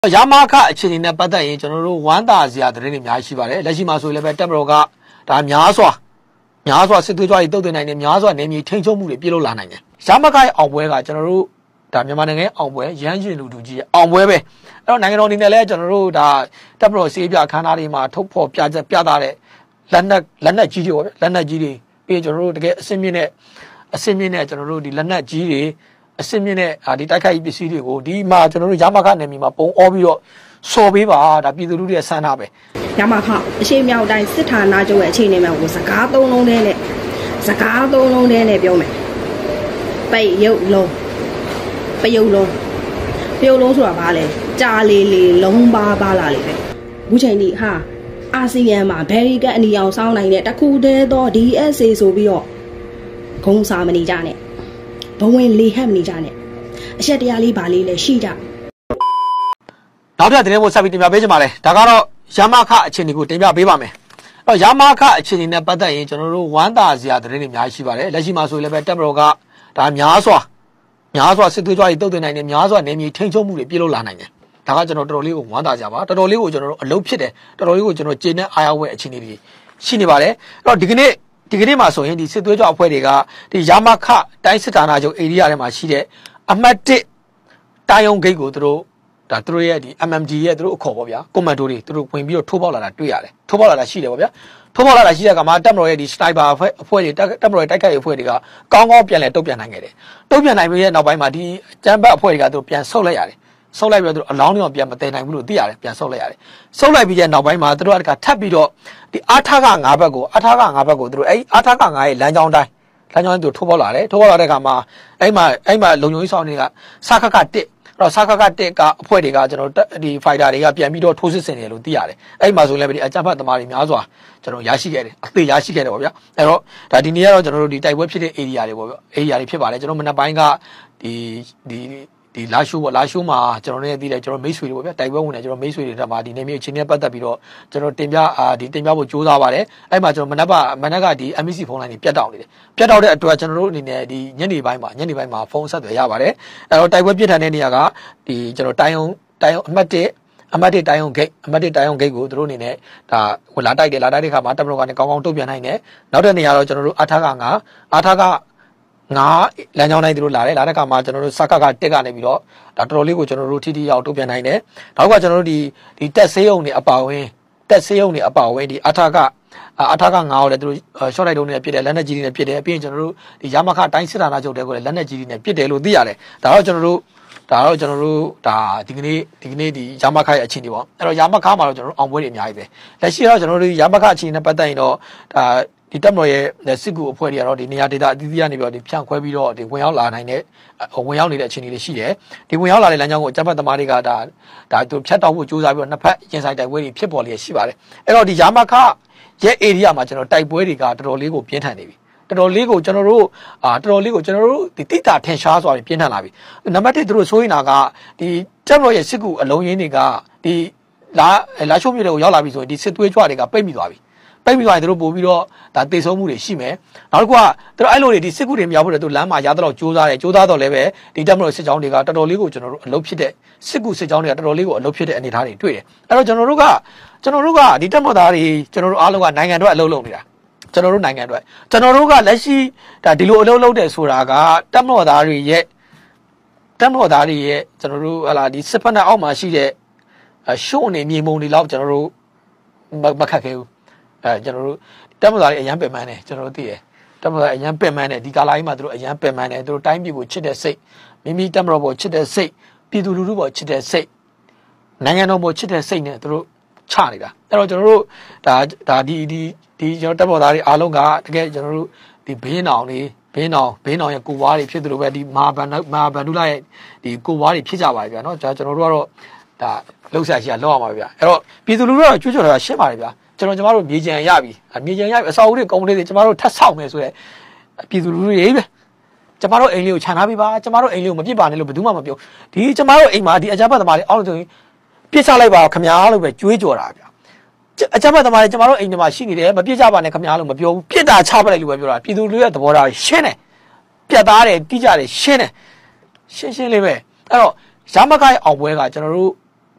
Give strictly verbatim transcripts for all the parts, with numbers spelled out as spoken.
ယာမခအခြေအနေနဲ့ပတ်သက်ရင်ကျွန်တော်တို့ဝမ်းသာစရာသတင်းတွေအများကြီးရှိပါတယ်လက်ရှိမှာဆိုရင်လည်းပဲတက်မတော်ကဒါများစွာများစွာစစ်သွေးကြွတွေတုတ်တင်နိုင်တယ်များစွာနေမြေထိန်းချုပ်မှုတွေပြုလုပ်လာနိုင်တယ်ယာမခရဲ့အောင်ပွဲကကျွန်တော်တို့ဒါမြန်မာနိုင်ငံရဲ့အောင်ပွဲရမ်းရှင်လူတူကြီးရဲ့အောင်ပွဲပဲအဲ့တော့နိုင်ငံတော်အနေနဲ့လည်းကျွန်တော်တို့ဒါတက်မတော်စေးပြခန်းသားတွေမှာထုတ်ဖော်ပြချက်ပြသတဲ့လက်နက်လက်နက်ကြီးတွေပေါ့လက်နက်ကြီးတွေပြီးကျွန်တော်တို့တကယ်အစင်းမြင့်နဲ့အစင်းမြင့်နဲ့ကျွန်တော်တို့ဒီလက်နက်ကြီးတွေအစင်းမြင့်နဲ့ဒီတိုက်ခိုက်ပစ္စည်းတွေကိုဒီမှာကျွန်တော်တို့ရမခနယ်မြေမှာပုံအောပြီးတော့စော်ပေးပါဒါပြည်သူလူထုရဲ့ဆန္ဒပဲရမခအရှိမြောက်တိုင်းစစ်ဌာနချုပ်ရဲ့အခြေအနေမှာကိုစကားသုံးလုံးတည်းနဲ့စကားသုံးလုံးတည်းနဲ့ပြောမယ်ပိတ်ရုပ်လုံးပယုတ်လုံးပယုတ်လုံးဆိုတာဘာလဲကြာလေလေလုံးပါပါလာလေပဲအခုချိန်ဒီဟာအာဆီယံမှာဘယ်ရီကအနီအောင်စောင်းနိုင်တဲ့တခုတည်းသော ဒီ အက်စ် အေ ဆိုပြီးတော့ဂုံစာမနေကြနဲ့ဘဝင်လေဟပ်မနေကြနဲ့အချက်တရားလေးပါလေးလည်းရှိကြနောက်ထပ်သတင်းကိုဆက်ပြီးတင်ပြပေးချင်ပါတယ်ဒါကတော့ယာမခအခြေအနေကိုတင်ပြပေးပါမယ်အဲ့တော့ယာမခအခြေအနေနဲ့ပတ်သက်ရင်ကျွန်တော်တို့ဝမ်းသာစရာသတင်းတွေအများကြီးရှိပါတယ်လက်ရှိမှာဆိုရင်လည်းပဲတက်မတော်ကဒါများစွာများစွာစစ်သွေးကြွတွေတုတ်တင်နိုင်တယ်များစွာနေမြေထိန်းချုပ်မှုတွေပြုလုပ်လာနိုင်တယ်ဒါကကျွန်တော်တော်တော်လေးကိုဝမ်းသာကြပါတော်တော်လေးကိုကျွန်တော်တို့အလုပ်ဖြစ်တယ်တော်တော်လေးကိုကျွန်တော်ကျေနပ်အားရဝဲအခြေအနေတွေရှိနေပါတယ်အဲ့တော့ဒီကနေ့ဒီကနေ့မှာဆိုရင်ဒီစစ်သွေးကြွအဖွဲ့တွေကဒီယာမခတိုင်းစစ်ဌာနချုပ်ဧရိယာထဲမှာရှိတဲ့အမှတ်၁တိုင်းုံဂိတ်ကိုသူတို့ဒါသူတို့ရဲ့ဒီ အမ် အမ် ဒီ ရဲ့သူတို့အခေါ်ပေါ့ဗျာကွန်မန်ဒိုတွေသူတို့ဝင်ပြီးတော့ထိုးပေါက်လာတာတွေ့ရတယ်ထိုးပေါက်လာတာရှိတယ်ပေါ့ဗျာထိုးပေါက်လာတာရှိတဲ့ကမှာတက်မတော်ရဲ့ဒီစနိုက်ပါအဖွဲ့အဖွဲ့တွေတက်မတော်ရဲ့တိုက်ခိုက်ရေးအဖွဲ့တွေကကောင်းကောင်းပြန်လဲတုတ်ပြန်နိုင်ခဲ့တယ်တုတ်ပြန်နိုင်ပြီးရဲ့နောက်ပိုင်းမှာဒီကျန်းဘတ်အဖွဲ့တွေကသူတို့ပြန်ဆုတ်လိုက်ရတယ်ဆုတ်လိုက်ပြီးတော့သူတို့အလောင်းတွေပြန်မတည်နိုင်ဘူးလို့သိရတယ်ပြန်ဆုတ်လိုက်ရတယ်ဆုတ်လိုက်ပြီးတဲ့နောက်ပိုင်းမှာသူတို့ကထပ်ပြီးတော့ဒီအာထကငါးဘက်ကိုအာထကငါးဘက်ကိုသူတို့အဲ့အာထကငါးရဲ့လမ်းကြောင်းတိုင်းလမ်းကြောင်းတိုင်းသူထိုးပေါက်လာတယ်ထိုးပေါက်လာတဲ့အခါမှာအဲ့မှာအဲ့မှာလုံခြုံရေးဆောင်တွေကစခခတစ်တော့စခခတစ်ကအဖွဲ့တွေကကျွန်တော်ဒီဖိုက်တာတွေကပြန်ပြီးတော့ထိုးစစ်ဆင်တယ်လို့သိရတယ်အဲ့မှာဆိုလည်းပဲဒီအကြမ်းဖက်သမားတွေများစွာကျွန်တော်ရရှိခဲ့တယ်အသေးရရှိခဲ့တယ်ပေါ့ဗျာအဲ့တော့ဒါဒီနေ့ကတော့ကျွန်တော်တို့ဒီတိုက်ပွဲဖြစ်တဲ့ area တွေပေါ့ဗျာ area တွေဖြစ်ပါတယ်ကျွန်တော်မနက်ပိုင်းကဒီဒီဒီလာရှိုးပေါ့လာရှိုးမှာကျွန်တော်လည်းသိတယ်ကျွန်တော်မိတ်ဆွေတွေပေါ့ဗျာတိုက်ပွဲဝင်တယ်ကျွန်တော်မိတ်ဆွေတွေထပ်မှာဒီနေမျိုးအချင်းချင်းပတ်သက်ပြီးတော့ကျွန်တော်တင်ပြအာဒီတင်ပြဖို့ကြိုးစားပါတယ်အဲ့မှာကျွန်တော်မနက်ကမနက်ကဒီ အမ် အီ စီ ဖုန်းလိုင်းတွေပြတ်တောက်နေတယ်ပြတ်တောက်တဲ့အတွက်ကျွန်တော်တို့အနေနဲ့ဒီညနေပိုင်းမှာညနေပိုင်းမှာဖုန်းဆက်သွယ်ရပါတယ်အဲ့တော့တိုက်ပွဲပြစ်ထန်တဲ့နေရာကဒီကျွန်တော်တိုင်းုံတိုင်းုံအမှတ်၁အမှတ်၁တိုင်းုံဂိတ်အမှတ်၁တိုင်းုံဂိတ်ကိုသူတို့အနေနဲ့ဒါဟိုလာတိုက်တယ်လာတိုက်တဲ့ခါမှာတပ်မတော်ကနေကောင်းကောင်းတုံ့ပြန်နိုင်တယ်နောက်တဲ့နေရာတော့ကျွန်တော်တို့အာထကငါအာထကငါလမ်းကြောင်းတိုင်းသူတို့လာတယ်လာတဲ့ခါမှာကျွန်တော်တို့စကကတက်ကနေပြီးတော့ဒါတော်တော်လေးကိုကျွန်တော်တို့ထိထိရောက်တုံ့ပြန်နိုင်တယ်နောက်ကကျွန်တော်တို့ဒီဒီတက်ဆေးရုံတွေအပါဝင်တက်ဆေးရုံတွေအပါဝင်ဒီအာထကအထကငါကိုလည်းသူတို့ရှော့လိုက်တုံးနေပြစ်တယ်လက်နက်ကြီးတွေနဲ့ပြစ်တယ်ပြီးရင်ကျွန်တော်တို့ဒီရမခတိုင်းစစ်ဌာနချုပ်တွေကိုလည်းလက်နက်ကြီးတွေနဲ့ပြစ်တယ်လို့သိရတယ်ဒါတော့ကျွန်တော်တို့ဒါတော့ကျွန်တော်တို့ဒါဒီကနေ့ဒီကနေ့ဒီရမခရဲ့အခြေအနေပေါ့အဲ့တော့ရမခမှာတော့ကျွန်တော်တို့အောင်ပွဲတွေအများကြီးပဲလက်ရှိတော့ကျွန်တော်တို့ရမခအခြေအနေနဲ့ပတ်သက်ရင်တော့ဒါဒီတက်မတော်ရဲ့စစ်ကူအဖွဲ့တွေကတော့ဒီနေရာဒေသအသီးသီးကနေပြီးတော့ဒီဖြန့်ခွဲပြီးတော့ဒီဝင်ရောက်လာနိုင်တဲ့ဝင်ရောက်နေတဲ့အခြေအနေတွေရှိတယ်ဒီဝင်ရောက်လာတဲ့လမ်းကြောင်းကိုအကြမ်းဖက်သမားတွေကဒါဒါသူဖြတ်တောက်ဖို့ကြိုးစားပြီးတော့နှစ်ဖက်ရင်ဆိုင်တိုက်ပွဲတွေဖြစ်ပေါ်လျက်ရှိပါတယ်အဲ့တော့ဒီရမခရဲ့ area မှာကျွန်တော်တိုက်ပွဲတွေကတော်တော်လေးကိုပြင်းထန်နေပြီတော်တော်လေးကိုကျွန်တော်တို့အာတော်တော်လေးကိုကျွန်တော်တို့ဒီတိတာထင်ရှားစွာပြင်းထန်လာပြီနံပါတ်၁သူတို့ဆိုရင်ကဒီတက်မတော်ရဲ့စစ်ကူအလုံးရင်းတွေကဒီလာလာရှုံးမြို့တွေကိုရောက်လာပြီဆိုရင်ဒီစစ်သွေးကြွတွေကပိတ်မိသွားပြီပိတ်ပြီးသွားရင်တို့ပို့ပြီးတော့ဒါတေဆုံးမှုတွေရှိမယ်နောက်တစ်ခုကတို့အဲ့လိုတွေဒီစစ်ကူတွေမြောက်ဖို့တို့လမ်းမှာရတော့ကြိုးစားတယ်ကြိုးစားတော့လည်းပဲဒီတက်မလို့စစ်ကြောင်းတွေကတော်တော်လေးကိုကျွန်တော်တို့အလုပ်ဖြစ်တဲ့စစ်ကူစစ်ကြောင်းတွေကတော်တော်လေးကိုအလုပ်ဖြစ်တဲ့အနေအထားတွေတွေ့တယ်အဲ့တော့ကျွန်တော်တို့ကကျွန်တော်တို့ကဒီတက်မသားတွေကျွန်တော်တို့အားလုံးကနိုင်ငံတော်အလုပ်လုပ်နေတာကျွန်တော်တို့နိုင်ငံတော်ကျွန်တော်တို့ကလက်ရှိဒါဒီလိုအလုပ်လုပ်တယ်ဆိုတာကတက်မတော်သားတွေရဲ့တက်မတော်သားတွေရဲ့ကျွန်တော်တို့ဟလာဒီစစ်ဖက်နဲ့အောက်မှာရှိတဲ့ရှုံးနေမြေမုံတွေလောက်ကျွန်တော်တို့မခက်ခဲဘူးအဲကျွန်တော်တို့တက်မတော်တွေအရန်ပင်ပန်းတယ်ကျွန်တော်တို့သိတယ်တက်မတော်အရန်ပင်ပန်းတယ်ဒီကာလာကြီးမှာသူတို့အရန်ပင်ပန်းတယ်သူတို့တိုင်းပြည်ကိုချစ်တဲ့စိတ်မိမိတက်မတော်ပေါ်ချစ်တဲ့စိတ်ပြည်သူလူထုပေါ်ချစ်တဲ့စိတ်နိုင်ငံတော်ပေါ်ချစ်တဲ့စိတ်နဲ့သူတို့ချနေတာအဲ့တော့ကျွန်တော်တို့ဒါဒါဒီဒီဒီကျွန်တော်တက်မတော်သားတွေအားလုံးကတကယ်ကျွန်တော်တို့ဒီဘင်းအောင်တွေဘင်းအောင်ဘင်းအောင်ရဲ့ကိုဝါးတွေဖြစ်သလိုပဲဒီမဟာဗန္ဓမဟာဗန္ဓုလရဲ့ဒီကိုဝါးတွေဖြစ်ကြပါပြီဗျာနော်ကျွန်တော်တို့ကတော့ဒါလှုပ်ရှားရှိရလောက်အောင်ပါဗျာအဲ့တော့ပြည်သူလူထုကတော့ကြွကြွတာရှင်းပါတယ်ဗျာကျွန်တော်ကျမတို့မြေကြံရပြီမြေကြံရပြီအစာအုပ်တွေကုန်းလေးတွေကျမတို့ထပ်ဆောက်မယ်ဆိုရဲပြည်သူလူထုတွေပဲကျမတို့အိမ်လေးကိုခြံထားပေးပါကျမတို့အိမ်လေးကိုမပြစ်ပါနဲ့လို့ဘယ်သူမှမပြောဒီကျမတို့အိမ်မှာဒီအကြမ်းဖက်သမားတွေအောက်လို့ဆိုရင်ပြစ်ချလိုက်ပါခမများလို့ပဲကြွေးကြော်တာဗျာအကြမ်းဖက်သမားတွေကျမတို့အိမ်ထဲမှာရှိနေတယ်မပြစ်ကြပါနဲ့ခမများလို့မပြောဘူးပြစ်တာချပလိုက်လို့ပဲပြောတာပြည်သူလူထုရဲ့သဘောထားရှင်းတယ်ပြတ်သားတယ်တိကျတယ်ရှင်းတယ်ရှင်းရှင်းလေးပဲအဲ့တော့ရမခရဲ့အောင်ပွဲကကျွန်တော်တို့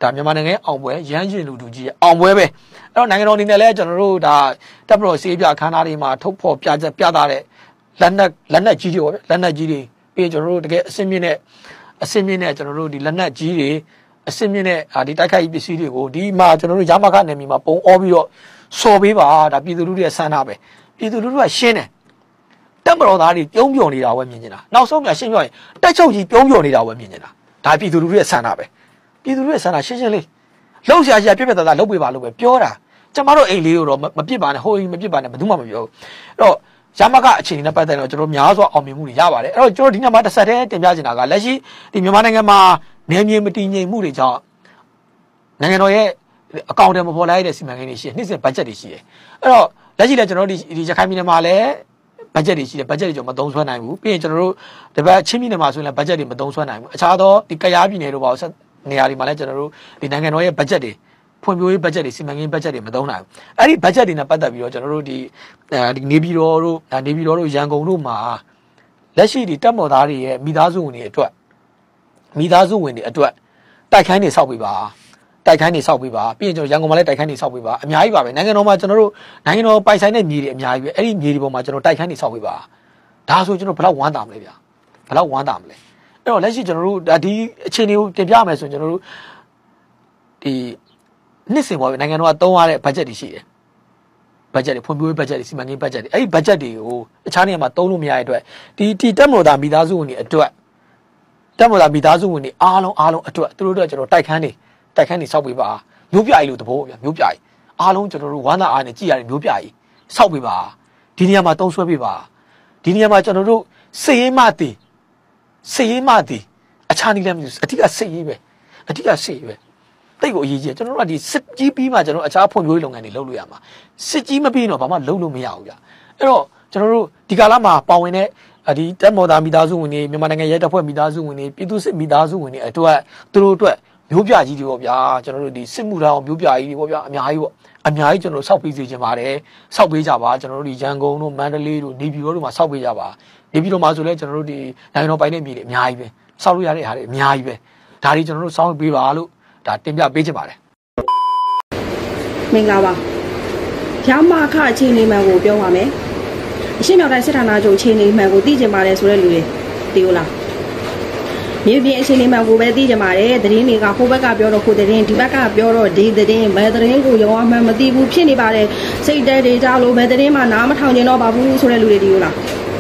ဒါမြန်မာနိုင်ငံအောင်ပွဲရမ်းရှင်လူတူကြီးအောင်ပွဲပဲအဲ့တော့နိုင်ငံတော်အနေနဲ့လည်းကျွန်တော်တို့ဒါတပ်မတော်စေးပြခန်းသားတွေမှာထုတ်ဖော်ပြချက်ပြတာတဲ့လက်နက်လက်နက်ကြီးတွေပေါ့လက်နက်ကြီးတွေပြီးကျွန်တော်တို့တကယ်အစင်းမြင့်နဲ့အစင်းမြင့်နဲ့ကျွန်တော်တို့ဒီလက်နက်ကြီးတွေအစင်းမြင့်နဲ့ဒီတိုက်ခိုက်ပစ္စည်းတွေကိုဒီမှာကျွန်တော်တို့ရမခနယ်မြေမှာပုံအောပြီးတော့စော်ပေးပါဒါပြည်သူလူထုရဲ့ဆန္ဒပဲပြည်သူလူထုကရှင်းတယ်တပ်မတော်သားတွေပြုံးပြော်နေတာပဲမြင်နေတာနောက်ဆုံးပြန်ရှင်းပြောရင်တက်ချုပ်ကြီးပြုံးပြော်နေတာပဲမြင်နေတာဒါပြည်သူလူထုရဲ့ဆန္ဒပဲပြည်သူလူထုရဲ့ဆန္ဒရှင်းရှင်းလေးလှုပ်ရှားရှားပြက်ပြက်သားသားလှုပ်ပေးပါလို့ပဲပြောတာကျမတို့အိမ်လေးကိုတော့မပြစ်ပါနဲ့ဟိုအိမ်မပြစ်ပါနဲ့ဘယ်သူမှမပြောဘူးအဲ့တော့ရမကအခြေအနေနဲ့ပတ်သက်တော့ကျွန်တော်များစွာအောင်မြင်မှုတွေရပါတယ်အဲ့တော့ကျွန်တော်ဒီနေ့မှာတစ်ဆက်တည်းတင်ပြချင်တာကလက်ရှိဒီမြန်မာနိုင်ငံမှာနေမြေမတည်ငြိမ်မှုတွေကြောင့်နိုင်ငံတော်ရဲ့အကောင့်တွေမပေါ်လာတဲ့စီမံကိန်းတွေရှိတယ်နှစ်စဉ်ဘတ်ဂျက်တွေရှိတယ်အဲ့တော့လက်ရှိလည်းကျွန်တော်ဒီဒီရခိုင်ပြည်နယ်မှာလည်းဘတ်ဂျက်တွေရှိတယ်ဘတ်ဂျက်တွေကျွန်တော်မသုံးစွဲနိုင်ဘူးပြီးရင်ကျွန်တော်တို့ဒီဘက်ချင်းပြည်နယ်မှာဆိုရင်လည်းဘတ်ဂျက်တွေမသုံးစွဲနိုင်ဘူးအခြားသောဒီကယားပြည်နယ်တို့ပါဆက်နေရာတွေမှာလည်းကျွန်တော်တို့ဒီနိုင်ငံတော်ရဲ့ဘတ်ဂျက်တွေဖွံ့ဖြိုးရေးဘတ်ဂျက်တွေစီမံကိန်းဘတ်ဂျက်တွေမသုံးနိုင်ဘူးအဲ့ဒီဘတ်ဂျက်တွေနဲ့ပတ်သက်ပြီးတော့ကျွန်တော်တို့ဒီအဲဒီနေပြည်တော်တို့နေပြည်တော်တို့ရန်ကုန်တို့မှာလက်ရှိဒီတပ်မတော်သားတွေရဲ့မိသားစုဝင်တွေအတွက်မိသားစုဝင်တွေအတွက်တိုက်ခိုင်းနေဆောက်ပေးပါတိုက်ခိုင်းနေဆောက်ပေးပါပြီးရင်ကျွန်တော်ရန်ကုန်မှာလည်းတိုက်ခိုင်းနေဆောက်ပေးပါအများကြီးပါပဲနိုင်ငံတော်မှာကျွန်တော်တို့နိုင်ငံတော်ပိုင်ဆိုင်တဲ့မြေတွေအများကြီးပဲအဲ့ဒီမြေတွေပေါ်မှာကျွန်တော်တိုက်ခိုင်းနေဆောက်ပေးပါဒါဆိုကျွန်တော်ဘယ်လောက်ဝမ်းသာမလဲဗျာဘယ်လောက်ဝမ်းသာမလဲအဲ့တော့လက်ရှိကျွန်တော်တို့ဒီအခြေအနေကိုတင်ပြမယ်ဆိုရင်ကျွန်တော်တို့ဒီနှစ်စဉ်ပေါ်ပဲနိုင်ငံတော်ကသုံးရတဲ့ဘတ်ဂျက်တွေရှိတယ်ဘတ်ဂျက်တွေဖွံ့ဖြိုးရေးဘတ်ဂျက်တွေစီမံကိန်းဘတ်ဂျက်တွေအဲ့ဒီဘတ်ဂျက်တွေကိုအခြားနေရာမှာသုံးလို့မရတဲ့အတွက်ဒီဒီတက်မလို့သားမိသားစုဝင်တွေအတွက်တက်မလို့သားမိသားစုဝင်တွေအားလုံးအားလုံးအတွက်သူတို့တို့ကျွန်တော်တိုက်ခန်းနေတိုက်ခန်းနေဆောက်ပေးပါမျိုးပြာကြီးလို့တဘောဗျာမျိုးပြာကြီးအားလုံးကျွန်တော်တို့ဝမ်းသာအားနဲ့ကြည်ရတယ်မျိုးပြာကြီးဆောက်ပေးပါဒီနေရာမှာတုံးဆွဲပေးပါဒီနေရာမှာကျွန်တော်တို့စေရေးမတည်စေရေးမတည်အခြားနေလည်းမဟုတ်အထက်ကစေရေးပဲအထက်ကစေရေးပဲတိတ်ကိုအရေးကြီးကျွန်တော်တို့ကဒီစစ်ကြီးပြီးမှကျွန်တော်အခြားဖွံ့ဖြိုးရေးလုပ်ငန်းတွေလုပ်လို့ရမှာစစ်ကြီးမပြီးတော့ဘာမှလုပ်လို့မရဘူးဗျအဲ့တော့ကျွန်တော်တို့ဒီကာလမှာပါဝင်တဲ့ဒီတက်မော်သားမိသားစုဝင်တွေမြန်မာနိုင်ငံရဲတပ်ဖွဲ့မိသားစုဝင်တွေပြည်သူစစ်မိသားစုဝင်တွေအတွက်သူတို့အတွက်မျိုးပြကြီးတွေပေါ့ဗျာကျွန်တော်တို့ဒီစစ်မှုထမ်းအောင်မျိုးပြကြီးတွေပေါ့ဗျာအများကြီးပေါ့အများကြီးကျွန်တော်တို့စောက်ပေးစေချင်ပါတယ်စောက်ပေးကြပါကျွန်တော်တို့ဒီရန်ကုန်တို့မန္တလေးတို့နေပြည်တော်တို့မှာစောက်ပေးကြပါနေပြည်တော်မှာဆိုလဲကျွန်တော်တို့ဒီနိုင်ငံတော်ပိုင်တဲ့မြေတွေအများကြီးပဲစောက်လို့ရတဲ့ဟာတွေအများကြီးပဲဒါတွေကျွန်တော်တို့စောက်ပေးပါလို့ဒါတင်ပြပေးချင်ပါတယ်မင်္ဂလာပါရမခအခြေအနေမှန်ကိုပြောပါမယ်အရှင်းမြောက်တိုင်းစစ်ဌာနချုပ်အခြေအနေမှန်ကိုသိချင်ပါတယ်ဆိုတဲ့လူတွေသိဦးလားမြေပြင်အခြေအနေမှန်ကိုပဲသိကြပါတယ်သတင်းတွေကဟိုဘက်ကပြောတော့ဟိုသတင်းဒီဘက်ကပြောတော့ဒီသတင်းဘယ်သတင်းကိုရောအမှန်မသိဘူးဖြစ်နေပါတယ်စိတ်တဲတွေကြလို့ဘယ်သတင်းမှနားမထောင်ကျင်တော့ပါဘူးဆိုတဲ့လူတွေဒီလိုလား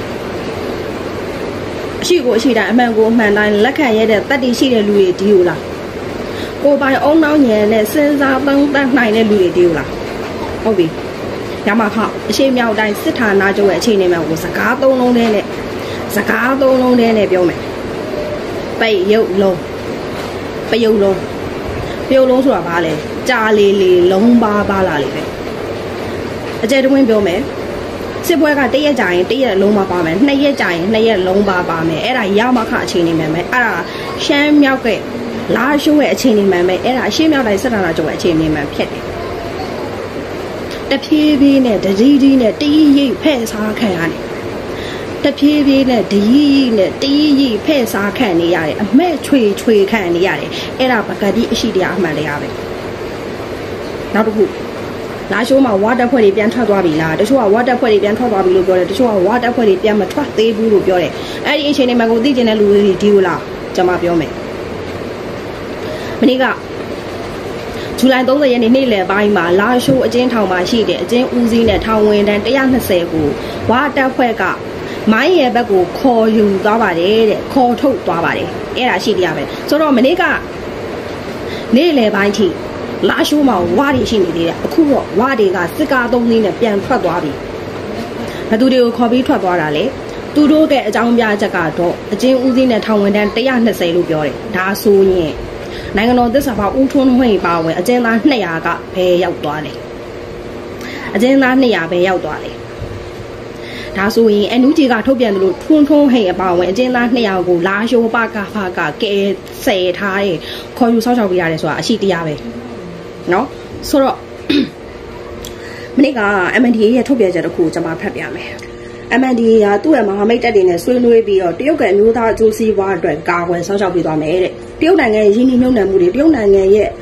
အရှိကိုအရှိတိုင်းအမှန်ကိုအမှန်တိုင်းလက်ခံရတဲ့တတ်တည်ရှိတဲ့လူတွေဒီလိုလားကိုပိုင်အုံနောက်ညံနဲ့စဉ်းစားသုံးသပ်နိုင်တဲ့လူတွေဒီလိုလားဟုတ်ပြီရမခအရှိမြောက်တိုင်းစစ်ဌာနချုပ်ရဲ့အခြေအနေမှန်ကိုစကားသုံးလုံးနဲ့စကားသုံးလုံးနဲ့ပြောမယ်ပိတ်ရုပ်လုံးပယုတ်လုံးပယုတ်လုံးဆိုတာဘာလဲကြာလေလေလုံးပါပါလာလေပဲအကျယ်တွင်းပြောမယ်စစ်ပွဲကတရက်ကြာရင်တရက်လုံးပါပါမယ်နှစ်ရက်ကြာရင်နှစ်ရက်လုံးပါပါမယ်အဲ့ဒါရမခအခြေအနေမှန်ပဲအဲ့ဒါရှမ်းမြောက်ကလာရှိုးရဲ့အခြေအနေမှန်ပဲအဲ့ဒါအရှေ့မြောက်တိုင်းစစ်ဌာနချုပ်ရဲ့အခြေအနေမှန်ဖြစ်တယ်တဖြည်းဖြည်းနဲ့တကြီးကြီးနဲ့တကြီးရိပ်ဖဲ့စားခံရတယ်တဖြည်းဖြည်းနဲ့ဒကြီးနဲ့တကြီးကြီးဖဲ့စားခံနေရတယ်အမဲ့ချွေချွေခံနေရတယ်အဲ့ဒါပကတိအရှိတရားအမှန်တရားပဲနောက်တစ်ခုလာရှိုးမှာဝါတက်ဖွဲ့တွေပြန်ထွက်သွားပြီလားတချို့ကဝါတက်ဖွဲ့တွေပြန်ထွက်သွားပြီလို့ပြောတယ်တချို့ကဝါတက်ဖွဲ့တွေပြန်မထွက်သေးဘူးလို့ပြောတယ်အဲ့ဒီအချိန်တွေမှာကိုသိကျင်တဲ့လူတွေဒီလိုလားကျွန်မပြောမယ်မနေ့ကဇူလိုင်သုံးဆယ်ရက်နေ့နေ့လယ်ပိုင်းမှာလာရှိုးအကျဉ်းထောင်မှာရှိတဲ့အကျဉ်းဦးစီးနဲ့ထောင်ဝင်တန်းone hundred twentyကိုဝါတက်ဖွဲ့ကမိုင်းရဲ့ဘက်ကိုခေါ်ယူသွားပါတယ်တဲ့ခေါ်ထုတ်သွားပါတယ်အဲ့ဒါရှိတရားပဲဆိုတော့မနေ့ကနေ့လယ်ပိုင်းထိလာရှိုးမှာဝါတွေရှိနေသေးတယ်အခုတော့ဝါတွေကစစ်ကားသုံးစီးနဲ့ပြန်ထွက်သွားပြီဘယ်သူတွေကိုခေါ်ပြီးထွက်သွားတာလဲသူတို့ကအကြောင်းပြချက်ကတော့အကျဉ်းဦးစီးနဲ့ထောင်ဝင်တန်းone hundred twentyလို့ပြောတယ်ဒါဆိုရင်နိုင်ငံတော်သစ္စာဖောက်ဦးထွန်းဝင်းပါဝင်အကျဉ်းသားtwo hundredကဘယ်ရောက်သွားလဲအကျဉ်းသားtwo hundredဘယ်ရောက်သွားလဲဒါဆိုရင်အန်ယူဂျီကထုတ်ပြန်တယ်လို့ထွန်းထွန်းဟိတ်အပါဝင်အကျဉ်းသားtwo hundredကိုလာရှိုးပကဖကကဲဆယ်ထားရဲ့ခေါ်ယူဆောက်ရှောက်ပေးရတယ်ဆိုတာအရှိတရားပဲเนาะဆိုတော့မနေ့က M N D A ရဲ့ထုတ်ပြန်ချက်တစ်ခုကျွန်မဖတ်ပြမယ် M N D A ကသူ့ရဲ့မဟာမိတ်တပ်တွေနဲ့ဆွေးနွေးပြီးတော့တရုတ်ကအမျိုးသားအကျိုးစီးပွားအတွက်ကာကွယ်ဆောက်ရှောက်ပေးသွားမယ်တဲ့တရုတ်နိုင်ငံရဲ့ရင်းနှီးမြှုပ်နှံမှုတွေတရုတ်နိုင်ငံရဲ့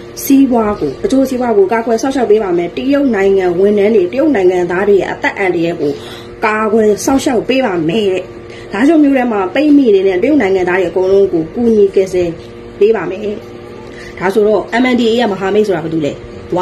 စီးပွားကိုအကျိုးစီးပွားကိုကာကွယ်ဆောက်ရှောက်ပေးပါမယ်တရုတ်နိုင်ငံဝန်ထမ်းတွေတရုတ်နိုင်ငံသားတွေအသက်အန္တရာယ်ကိုကာကွယ်ဆောက်ရှောက်ပေးပါမယ်တဲ့ဒါကြောင့်မျိုးထဲမှာပိတ်မိနေတဲ့တရုတ်နိုင်ငံသားတွေအကုန်လုံးကိုကူညီကယ်ဆယ်ပေးပါမယ်ဒါဆိုတော့ M N D A ရဲ့မဟာမိတ်ဆိုတာဘာတူလဲဝ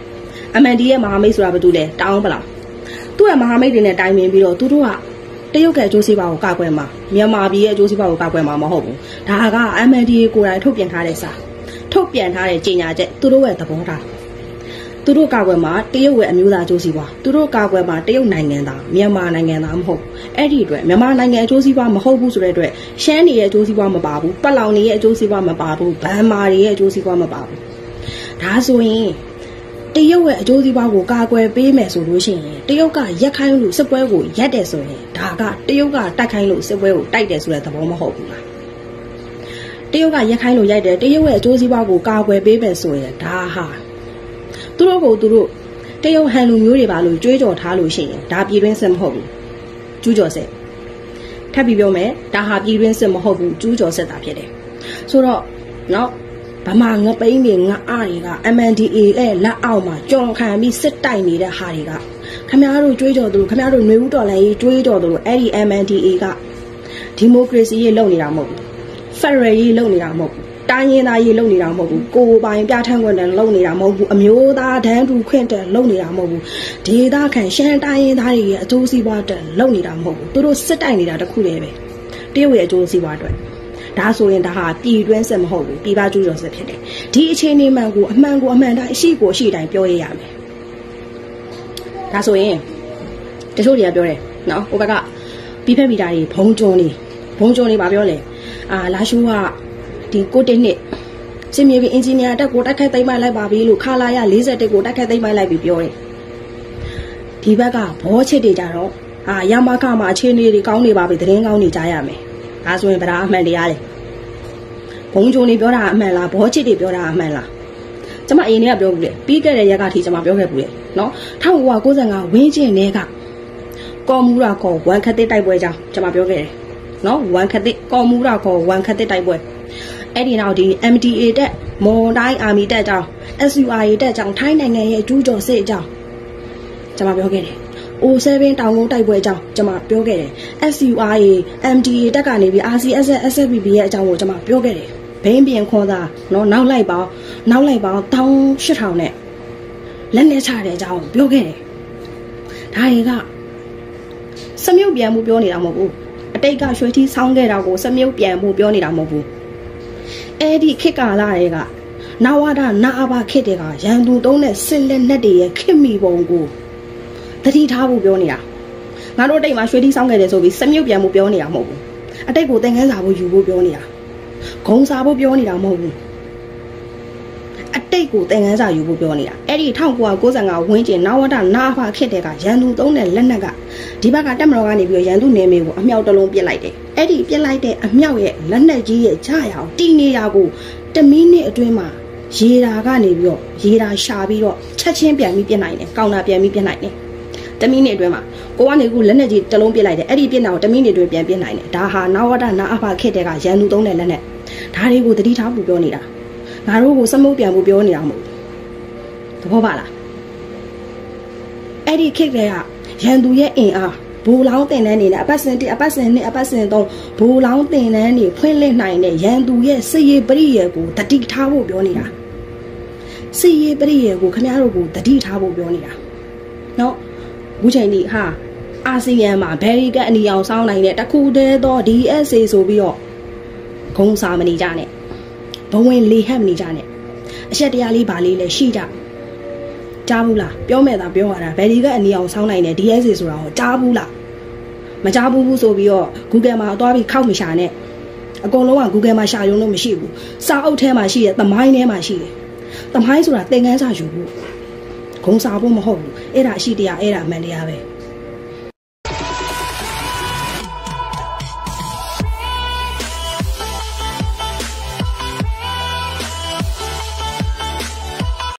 M N D A ရဲ့မဟာမိတ်ဆိုတာဘာတူလဲတောင်းပလားသူ့ရဲ့မဟာမိတ်တွေနဲ့တိုင်ပင်ပြီးတော့သူတို့ကတရုတ်ရဲ့အကျိုးစီးပွားကိုကာကွယ်မှာမြန်မာပြည်ရဲ့အကျိုးစီးပွားကိုကာကွယ်မှာမဟုတ်ဘူးဒါက M N D A ကိုယ်တိုင်ထုတ်ပြန်ထားတဲ့စာထုတ်ပြန်ထားတဲ့ကြေညာချက်သူတို့ရဲ့သဘောထားသူတို့ကာကွယ်မှာတရုတ်ရဲ့အမျိုးသားအကျိုးစီးပွားသူတို့ကာကွယ်မှာတရုတ်နိုင်ငံသားမြန်မာနိုင်ငံသားမဟုတ်အဲ့ဒီအတွက်မြန်မာနိုင်ငံအကျိုးစီးပွားမဟုတ်ဘူးဆိုတဲ့အတွက်ရှမ်းပြည်ရဲ့အကျိုးစီးပွားမပါဘူးပလောင်တွေရဲ့အကျိုးစီးပွားမပါဘူးဗန်မာတွေရဲ့အကျိုးစီးပွားမပါဘူးဒါဆိုရင်တရုတ်ရဲ့အကျိုးစီးပွားကိုကာကွယ်ပေးမယ်ဆိုလို့ရှိရင်တရုတ်ကရက်ခိုင်းလို့စစ်ပွဲကိုရက်တယ်ဆိုရင်ဒါကတရုတ်ကတိုက်ခိုင်းလို့စစ်ပွဲကိုတိုက်တယ်ဆိုတဲ့သဘောမဟုတ်ဘူးလားတရုတ်ကရက်ခိုင်းလို့ရိုက်တယ်တရုတ်ရဲ့အကျိုးစီးပွားကိုကာကွယ်ပေးမယ်ဆိုရင်ဒါဟာသူတို့ကိုသူတို့တရုတ်ဟန်လူမျိုးတွေပါလို့ကြွေးကြော်ထားလို့ရှိရင်ဒါပြည်တွင်းစစ်မဟုတ်ဘူးကျူးကျော်စစ်ထပ်ပြီးပြောမယ်ဒါဟာပြည်တွင်းစစ်မဟုတ်ဘူးကျူးကျော်စစ်တာဖြစ်တယ်ဆိုတော့နော်ဗမာငပိန်းတွေငအားတွေက M N D A ရဲ့လက်အောက်မှာကြော်ခံပြီးစစ်တိုက်နေတဲ့ဟာတွေကခမရတို့ကြွေးကြော်သူတို့ခမရတို့ຫນွေဦးတော်လည်းကြွေးကြော်သူတို့အဲ့ဒီ M N D A ကဒီမိုကရေစီရေးလုပ်နေတာမဟုတ်ဘူးဖက်ဒရယ်ရေးလုပ်နေတာမဟုတ်ဘူးတိုင်းရင်းသားရေးလုပ်နေတာမဟုတ်ဘူးကိုယ်ပိုင်ပြဋ္ဌာန်းခွင့်တည်းလုပ်နေတာမဟုတ်ဘူးအမျိုးသားတန်းတူခွင့်တည်းလုပ်နေတာမဟုတ်ဘူးဒေသခံရှမ်းတိုင်းရင်းသားတွေရဲ့အကျိုးစီးပွားတည်းလုပ်နေတာမဟုတ်ဘူးသူတို့စစ်တိုက်နေတာတခုတည်းပဲတရုတ်ရဲ့အကျိုးစီးပွားအတွက်ဒါဆိုရင်ဒါဟာပြည်တွင်းစစ်မဟုတ်ဘူးပြည်ပကျူးကျော်စစ်ဖြစ်တယ်ဒီအခြေအနေမှန်ကိုအမှန်ကိုအမှန်တိုင်းအရှိကိုအရှိတိုင်းပြောရရမယ်ဒါဆိုရင်တချို့တွေကပြောတယ်နော်ဟိုဘက်ကပြီးဖက်မိတာတွေဘုံကျုံနေဘုံကျုံနေပါပြောလဲအာလာရှူကဒီကိုတင်နှစ်စင်မြေပြင်အင်ဂျင်နီယာတက်ကိုတက်ခတ်သိမ်းပိုက်လိုက်ပါပြီလို့ခလာရ၄၁ကိုတက်ခတ်သိမ်းပိုက်လိုက်ပြီပြောတယ်ဒီဘက်ကဘောချစ်တွေကြတော့အာရမခမှာအခြေအနေတွေကောင်းနေပါပြီသတင်းကောင်းနေကြရမယ်ဒါဆိုရင်ဗဒါအမှန်တရားလေဘုံကျုံနေပြောတာအမှန်လားဘောချစ်တွေပြောတာအမှန်လားကျမအရင်ကပြောဘူးလေပြီးခဲ့တဲ့ရက်ကထိကျမပြောခဲ့ဘူးလေနော်၁၉၉၅ဝင်းကျင်ထဲကကော်မူရာခေါ်ဝမ်ခတ်တစ်တိုက်ပွဲကြောင်းကျမပြောခဲ့တယ်နော်ဝမ်ခတ်တစ်ကော်မူရာခေါ်ဝမ်ခတ်တစ်တိုက်ပွဲအဲ့ဒီနောက်ဒီ M D A တက်မွန်တိုင်းအာမီတက်ကြောင်း S U R A တက်ကြောင်းထိုင်းနိုင်ငံရဲ့ကျူးကျော်စစ်အကြောင်းကျမပြောခဲ့တယ် O 7 တောင်ကုန်းတိုက်ပွဲအကြောင်းကျမပြောခဲ့တယ် S U R A M D A တက်ကနေပြီး R C S S F P B ရဲ့အကြောင်းကိုကျမပြောခဲ့တယ်ဘိန်းပြင်ခွန်သားနော်နောက်လိုက်ပေါင်းနောက်လိုက်ပေါင်း၁၈၀၀၀နဲ့လက်နဲ့ချတဲ့အကြောင်းပြောခဲ့တယ်ဒါတွေကစမြုပ်ပြန်မှုပြောနေတာမဟုတ်ဘူးအတိတ်ကရွှေထီးဆောင်းခဲ့တာကိုစမြုပ်ပြန်မှုပြောနေတာမဟုတ်ဘူးအဲ့ဒီခေတ်ကာလတွေကနဝဒနာအဘခေတ်တွေကရန်သူတုံးတဲ့စစ်လက်နက်တွေရဲ့ခေတ်မီပုံကိုတတိထားဖို့ပြောနေတာငါတို့အတိတ်မှာရွှေထီးဆောင်းခဲ့တယ်ဆိုပြီးစမြုပ်ပြန်မှုပြောနေတာမဟုတ်ဘူးအတိတ်ကိုသင်ခန်းစာဖို့ယူဖို့ပြောနေတာဂုံစာဖို့ပြောနေတာမဟုတ်ဘူးအတိတ်ကိုသင်ခန်းစာယူဖို့ပြောနေတာအဲ့ဒီ၁၉၉၅ဝင်းကျင်နဝဒနာအဘခေတ်တွေကရန်သူတုံးတဲ့လက်နက်ကဒီဘက်ကတက်မတော်ကနေပြီးရန်သူနေမေကိုအမြောက်တလုံးပစ်လိုက်တယ်အဲ့ဒီပစ်လိုက်တဲ့အမြောက်ရဲ့လက်နက်ကြီးရဲ့ကြာရအောင်တီနေရကိုတမိနစ်အတွင်းမှာရေဓာကနေပြီးတော့ရေဓာရှာပြီးတော့ချက်ချင်းပြန်ပြီးပြစ်နိုင်တယ်ကောင်တာပြန်ပြီးပြစ်နိုင်တယ်တမိနစ်အတွင်းမှာကိုကနေကူလက်နက်ကြီးတလုံးပစ်လိုက်တယ်အဲ့ဒီပြစ်နာကိုတမိနစ်အတွင်းပြန်ပြစ်နိုင်တယ်ဒါဟာနဝဒနာအဖခေတ်တဲ့ကရန်သူသုံးတဲ့လက်နက်ဒါတွေကိုတတိထားဖို့ပြောနေတာငါတို့ကိုစမုတ်ပြန်ဖို့ပြောနေတာမဟုတ်ဘူးသဘောပါလားအဲ့ဒီခေတ်တွေကရန်သူရဲ့အင်အားဘူလောင်းတင်တန်းနေနဲ့အပတ်စဉ်တစ်အပတ်စဉ်နှစ်အပတ်စဉ်သုံးဘူလောင်းတင်တန်းနေဖွင့်လှစ်နိုင်တဲ့ရန်သူရဲ့စစ်ရေးပရိယေကိုတတိထားဖို့ပြောနေတာစစ်ရေးပရိယေကိုခင်ဗျားတို့ကိုတတိထားဖို့ပြောနေတာနော်အခုချိန်ဒီဟာအာဆီယံမှာဘယ်ရီကအနီအောင်စောင်းနိုင်တဲ့တခုတည်းသော D S A ဆိုပြီးတော့ဂုံစာမနေကြနဲ့ဘဝင်လေဟပ်မနေကြနဲ့အချက်တရားလေးပါလေးလည်းရှိကြကြားဘူးလားပြောမဲ့သာပြောရတာဘယ်ဒီကအနီအောင်ဆောင်းနိုင်တယ် D S A ဆိုတာဟောကြားဘူးလားမကြားဘူးဘူးဆိုပြီးတော့ Google မှာသွားပြီးခောက်မရှာနဲ့အကုန်လုံးက Google မှာရှာရုံလို့မရှိဘူးစာအုပ်ထဲမှာရှိတယ်သမိုင်းထဲမှာရှိတယ်သမိုင်းဆိုတာသင်ခန်းစာယူဖို့ဂုံစာဖို့မဟုတ်ဘူးအဲ့ဒါအရှိတရားအဲ့ဒါအမှန်တရားပဲ